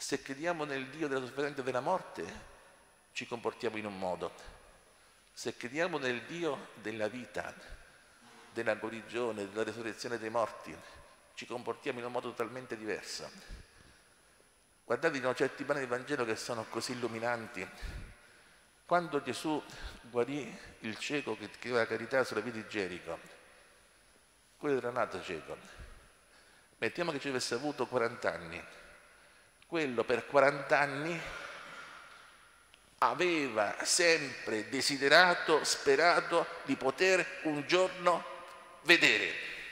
Se crediamo nel Dio della sofferenza e della morte, ci comportiamo in un modo. Se crediamo nel Dio della vita, della guarigione, della resurrezione dei morti, ci comportiamo in un modo totalmente diverso. Guardate, ci sono certi brani del Vangelo che sono così illuminanti. Quando Gesù guarì il cieco che chiedeva la carità sulla via di Gerico, quello era nato cieco. Mettiamo che ci avesse avuto 40 anni. Quello per 40 anni aveva sempre desiderato, sperato di poter un giorno vedere.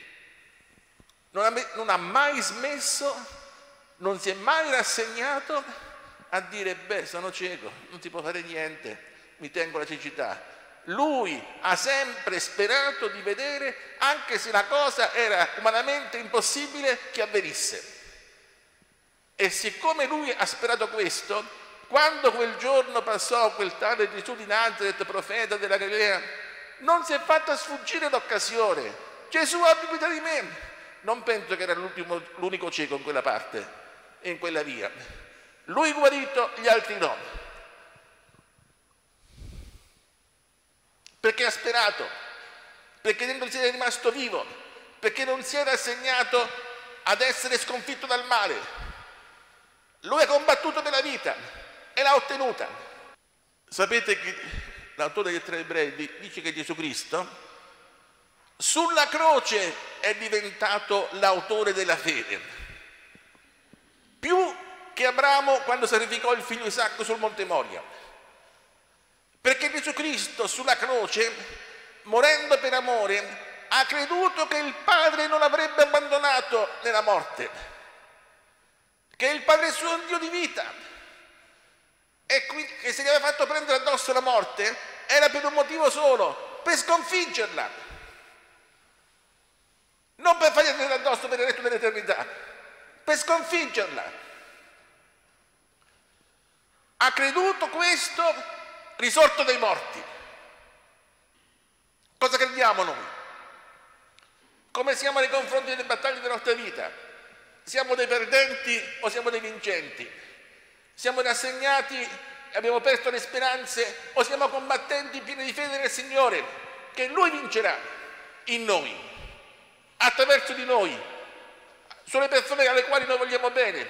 Non ha mai smesso, non si è mai rassegnato a dire: beh, sono cieco, non si può fare niente, mi tengo la cecità. Lui ha sempre sperato di vedere, anche se la cosa era umanamente impossibile che avvenisse. E siccome lui ha sperato questo, quando quel giorno passò quel tale Gesù di Nazaret, profeta della Galilea, non si è fatta sfuggire l'occasione. Gesù, abbi pietà di me. Non penso che era l'unico cieco in quella parte e in quella via. Lui guarito, gli altri no. Perché ha sperato, perché dentro si era rimasto vivo, perché non si era rassegnato ad essere sconfitto dal male. Lui ha combattuto nella vita e l'ha ottenuta. Sapete che l'autore dei Tre Ebrei dice che Gesù Cristo sulla croce è diventato l'autore della fede, più che Abramo quando sacrificò il figlio Isacco sul Monte Moria. Perché Gesù Cristo sulla croce, morendo per amore, ha creduto che il Padre non avrebbe abbandonato nella morte, che il Padre suo è un Dio di vita, e quindi che se gli aveva fatto prendere addosso la morte era per un motivo solo: per sconfiggerla, non per fargli prendere addosso per il resto dell'eternità, per sconfiggerla. Ha creduto questo risorto dai morti. Cosa crediamo noi? Come siamo nei confronti delle battaglie della nostra vita? Siamo dei perdenti o siamo dei vincenti? Siamo rassegnati e abbiamo perso le speranze, o siamo combattenti pieni di fede nel Signore, che Lui vincerà in noi, attraverso di noi, sulle persone alle quali noi vogliamo bene?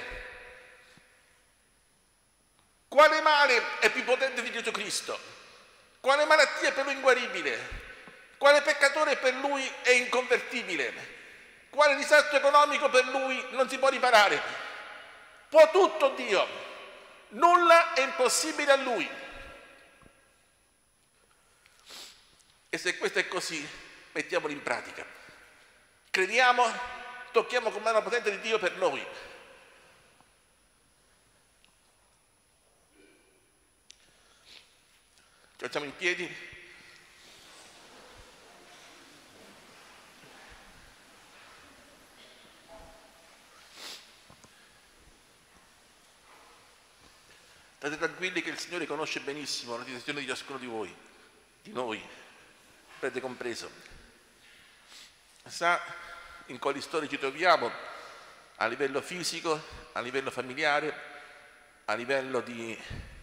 Quale male è più potente di Gesù Cristo? Quale malattia è per Lui inguaribile? Quale peccatore per Lui è inconvertibile? Quale disastro economico per Lui non si può riparare? Può tutto Dio, nulla è impossibile a Lui. E se questo è così, mettiamolo in pratica. Crediamo, tocchiamo con mano potente di Dio per noi. Ci alziamo in piedi. State tranquilli che il Signore conosce benissimo la situazione di ciascuno di voi, di noi, prete compreso. Sa in quali storie ci troviamo a livello fisico, a livello familiare, a livello di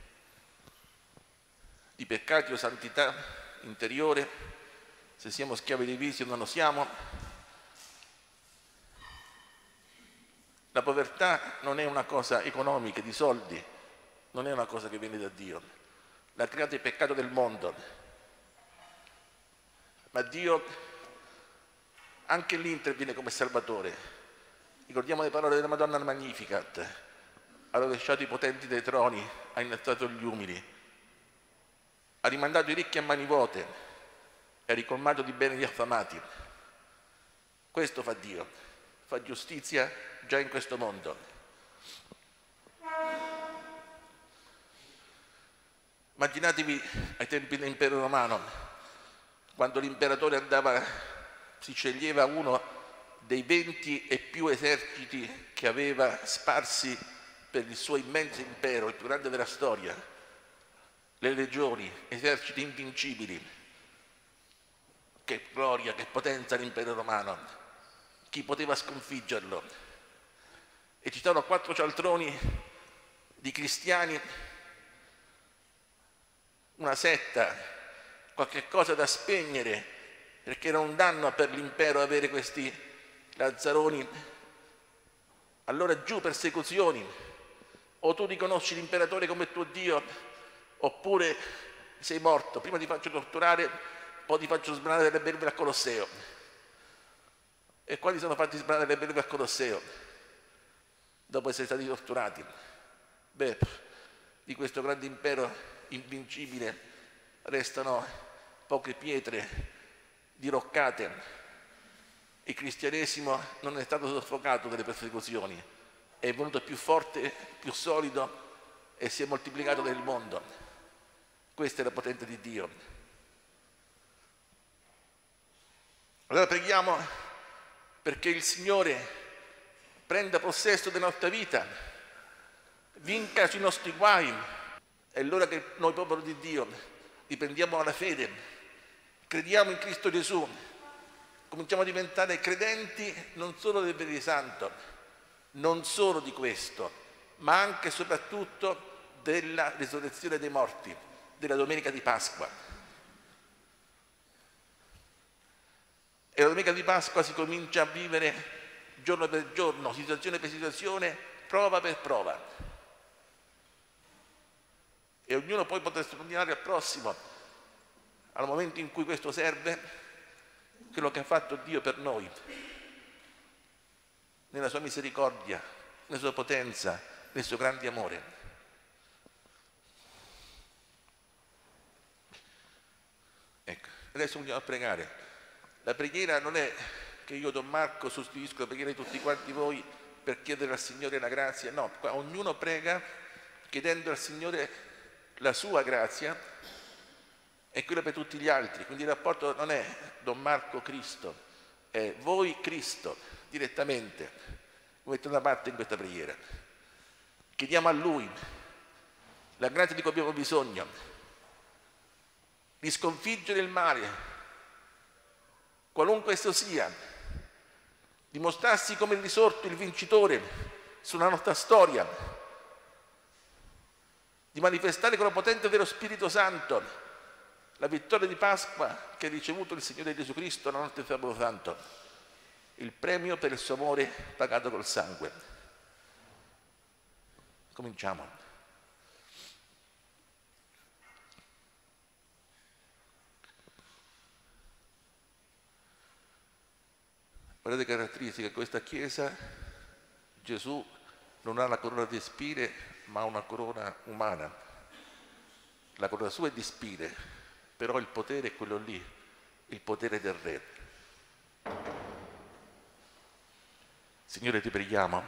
peccati o santità interiore, se siamo schiavi dei vizi o non lo siamo. La povertà non è una cosa economica, di soldi, non è una cosa che viene da Dio. L'ha creato il peccato del mondo. Ma Dio anche lì interviene come Salvatore. Ricordiamo le parole della Madonna al Magnificat: ha rovesciato i potenti dai troni, ha innalzato gli umili, ha rimandato i ricchi a mani vuote e ha ricolmato di bene gli affamati. Questo fa Dio, fa giustizia già in questo mondo. Immaginatevi ai tempi dell'impero romano, quando l'imperatore si sceglieva uno dei 20 e più eserciti che aveva sparsi per il suo immenso impero, il più grande della storia, le legioni, eserciti invincibili. Che gloria, che potenza l'impero romano! Chi poteva sconfiggerlo? E ci sono 4 cialtroni di cristiani, una setta, qualche cosa da spegnere, perché era un danno per l'impero avere questi lazzaroni. Allora giù persecuzioni, o tu riconosci l'imperatore come tuo Dio, oppure sei morto, prima ti faccio torturare, poi ti faccio sbranare le belve al Colosseo. E quali sono fatti sbranare le belve al Colosseo dopo essere stati torturati? Beh, di questo grande impero invincibile restano poche pietre diroccate. Il cristianesimo non è stato soffocato dalle persecuzioni, è venuto più forte, più solido e si è moltiplicato nel mondo. Questa è la potenza di Dio. Allora preghiamo perché il Signore prenda possesso della nostra vita, vinca sui nostri guai. È l'ora che noi, popolo di Dio, riprendiamo alla fede, crediamo in Cristo Gesù, cominciamo a diventare credenti non solo del Venerdì Santo, non solo di questo, ma anche e soprattutto della risurrezione dei morti, della domenica di Pasqua. E la domenica di Pasqua si comincia a vivere giorno per giorno, situazione per situazione, prova per prova. E ognuno poi potrà testimoniare al prossimo, al momento in cui questo serve, quello che ha fatto Dio per noi, nella sua misericordia, nella sua potenza, nel suo grande amore. Ecco, adesso andiamo a pregare. La preghiera non è che io, Don Marco, sostituisco la preghiera di tutti quanti voi per chiedere al Signore la grazia, no, qua ognuno prega chiedendo al Signore la sua grazia e quella per tutti gli altri. Quindi il rapporto non è Don Marco Cristo, è voi Cristo direttamente. Vi metto da parte in questa preghiera. Chiediamo a Lui la grazia di cui abbiamo bisogno, di sconfiggere il male, qualunque esso sia, di mostrarsi come il risorto, il vincitore sulla nostra storia, di manifestare con la potenza dello Spirito Santo la vittoria di Pasqua che ha ricevuto il Signore Gesù Cristo la notte del sabato santo, il premio per il suo amore pagato col sangue. Cominciamo. Guardate che caratteristica di questa Chiesa: Gesù non ha la corona di spine, ma una corona umana. La corona sua è di spine, però il potere è quello lì, il potere del Re. Signore, ti preghiamo,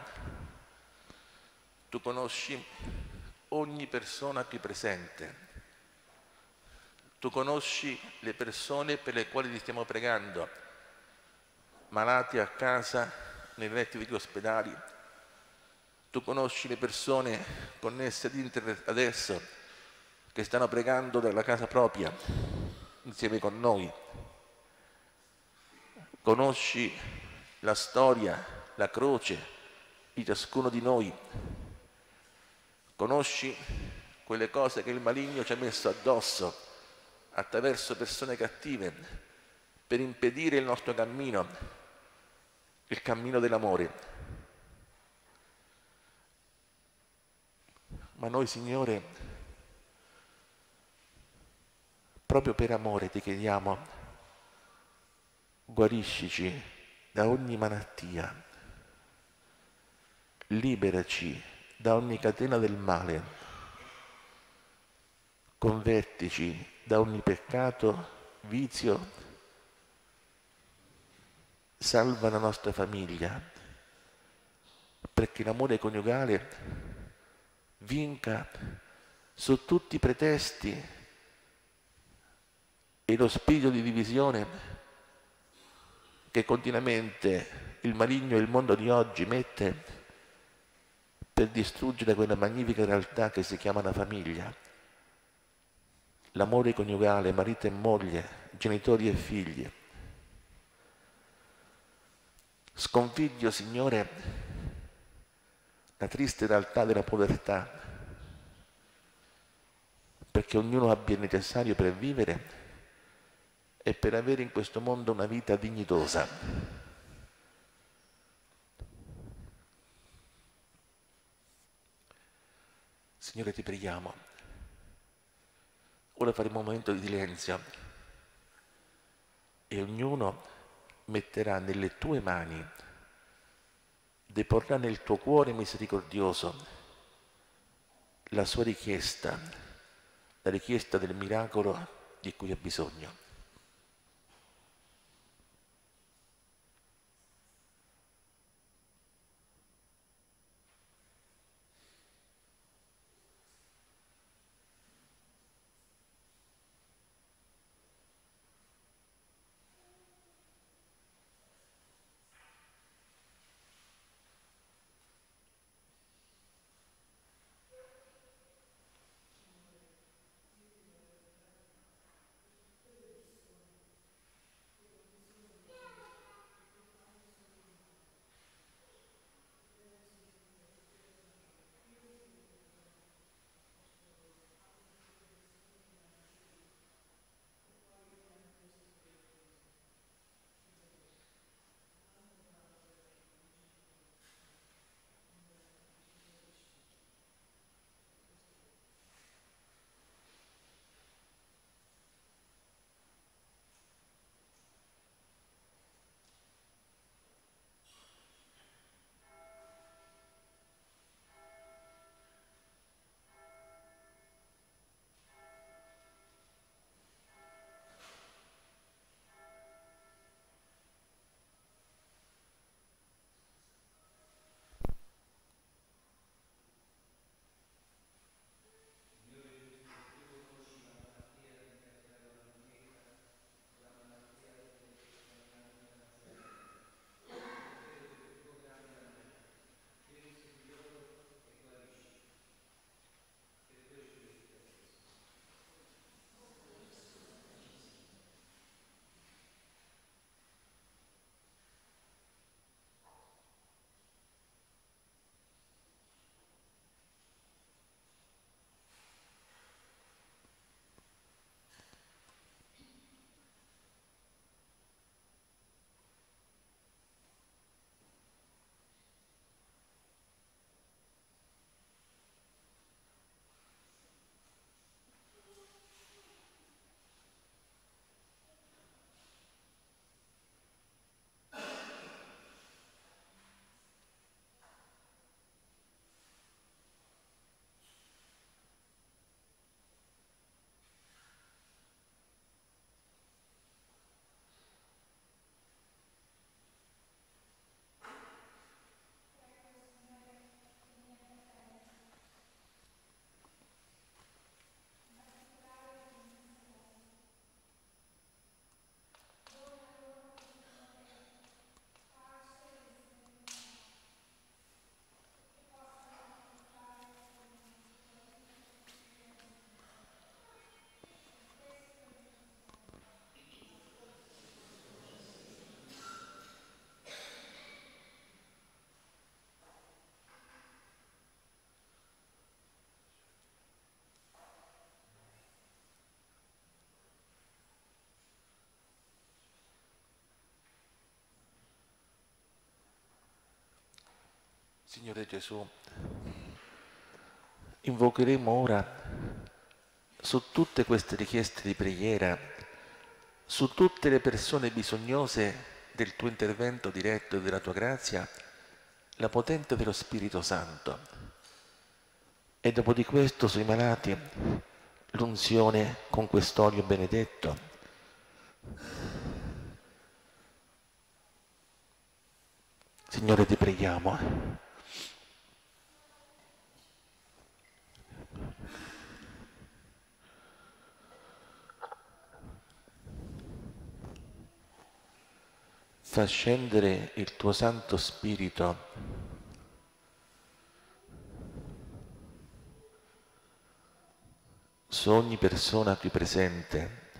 tu conosci ogni persona qui presente, tu conosci le persone per le quali ti stiamo pregando, malati a casa, nei letti degli ospedali. Tu conosci le persone connesse ad internet adesso che stanno pregando dalla casa propria insieme con noi. Conosci la storia, la croce di ciascuno di noi. Conosci quelle cose che il maligno ci ha messo addosso attraverso persone cattive per impedire il nostro cammino, il cammino dell'amore. Ma noi, Signore, proprio per amore ti chiediamo, guariscici da ogni malattia, liberaci da ogni catena del male, convertici da ogni peccato, vizio, salva la nostra famiglia, perché l'amore coniugale vinca su tutti i pretesti e lo spirito di divisione che continuamente il maligno e il mondo di oggi mette per distruggere quella magnifica realtà che si chiama la famiglia. L'amore coniugale, marito e moglie, genitori e figli. Sconfiggi, Signore, la triste realtà della povertà, perché ognuno abbia il necessario per vivere e per avere in questo mondo una vita dignitosa. Signore, ti preghiamo. Ora faremo un momento di silenzio e ognuno metterà nelle tue mani, deporrà nel tuo cuore misericordioso la sua richiesta, la richiesta del miracolo di cui ha bisogno. Signore Gesù, invocheremo ora su tutte queste richieste di preghiera, su tutte le persone bisognose del tuo intervento diretto e della tua grazia, la potenza dello Spirito Santo. E dopo di questo sui malati l'unzione con quest'olio benedetto. Signore, ti preghiamo. Fa scendere il tuo Santo Spirito su ogni persona qui presente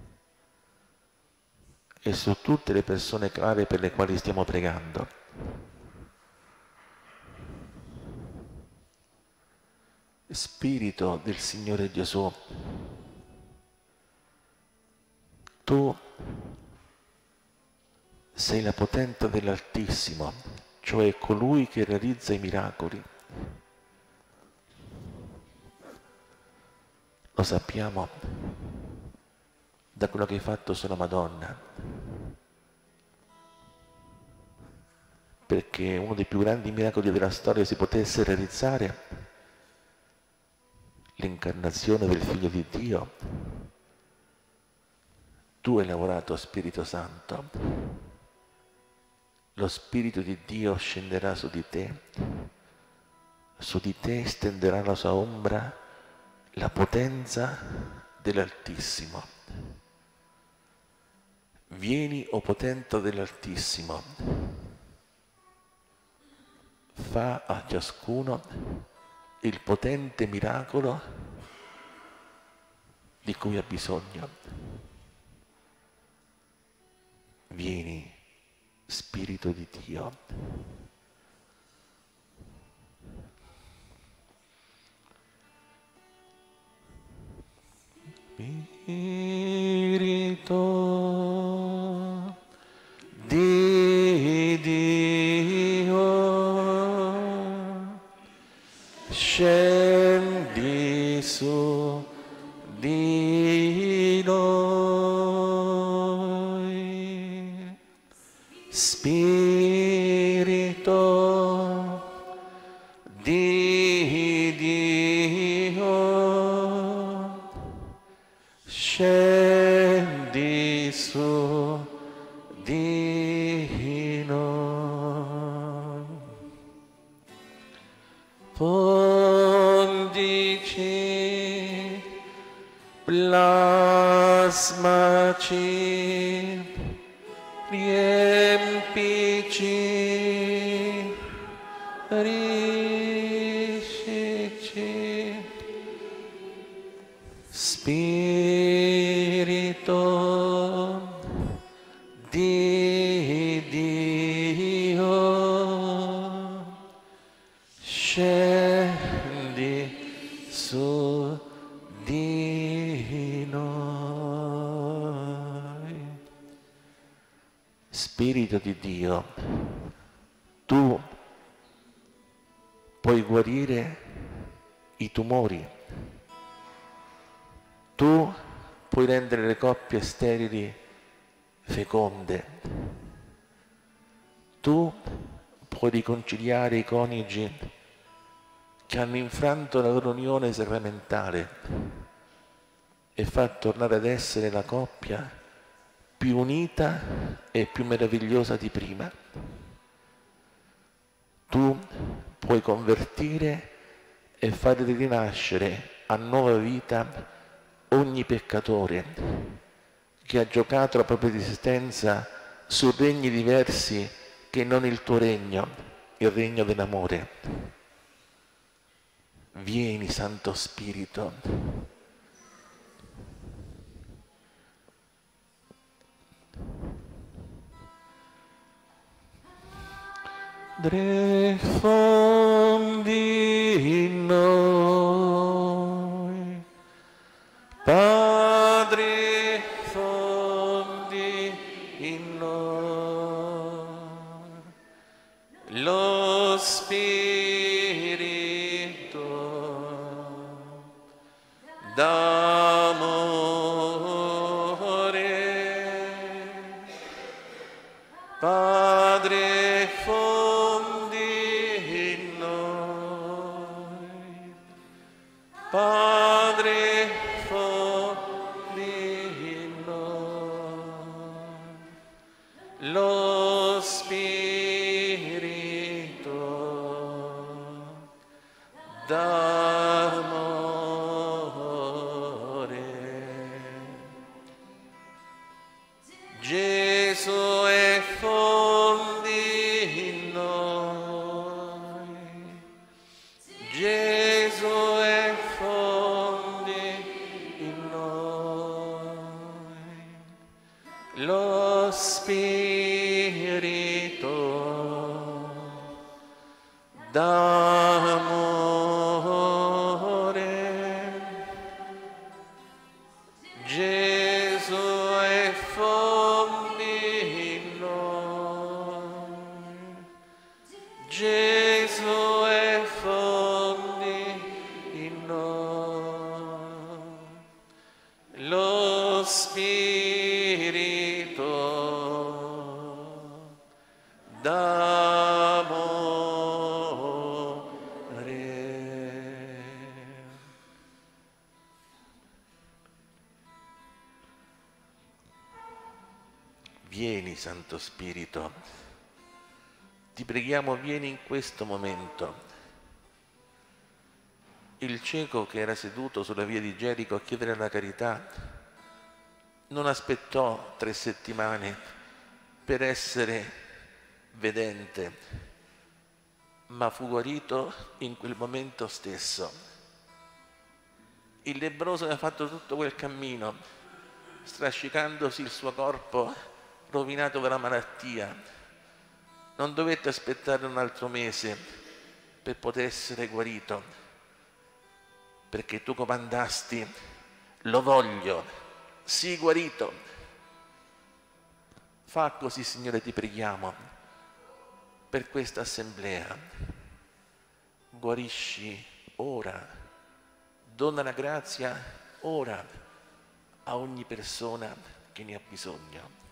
e su tutte le persone care per le quali stiamo pregando. Spirito del Signore Gesù, tu sei la potenza dell'Altissimo, cioè colui che realizza i miracoli. Lo sappiamo da quello che hai fatto sulla Madonna, perché uno dei più grandi miracoli della storia si potesse realizzare, l'incarnazione del Figlio di Dio. Tu hai lavorato, Spirito Santo, lo Spirito di Dio scenderà su di te stenderà la sua ombra, la potenza dell'Altissimo. Vieni, o potenza dell'Altissimo, fa a ciascuno il potente miracolo di cui ha bisogno. Vieni, Spirito di Dio. Spirito di Dio, scendi su di noi. Spirito di Dio, scendi su di noi. Fondici, plasmaci, riempici, riescici. Spirito di Dio, scendi su di noi. Spirito di Dio, tu puoi guarire i tumori. Tu puoi rendere le coppie sterili feconde. Tu puoi riconciliare i coniugi che hanno infranto la loro unione sacramentale e far tornare ad essere la coppia più unita e più meravigliosa di prima. Tu puoi convertire e fare rinascere a nuova vita ogni peccatore che ha giocato la propria esistenza su regni diversi che non il tuo regno, il regno dell'amore. Vieni, Santo Spirito. Fondi in noi, Padre, fondi in noi lo Spirito d'amore. Padre, fondi in noi. Padre, fondi in noi lo Spirito d'amore. Gesù è fondi in noi. Gesù è fondi in noi. Lo Spirito d'amore. Vieni, Santo Spirito, ti preghiamo, vieni in questo momento. Il cieco che era seduto sulla via di Gerico a chiedere la carità non aspettò 3 settimane per essere vedente, ma fu guarito in quel momento stesso. Il lebbroso aveva fatto tutto quel cammino, strascicandosi il suo corpo rovinato dalla malattia. Non dovette aspettare un altro mese per poter essere guarito, perché tu comandasti: lo voglio, sii guarito. Fa così, Signore, ti preghiamo, per questa assemblea. Guarisci ora, dona la grazia ora a ogni persona che ne ha bisogno.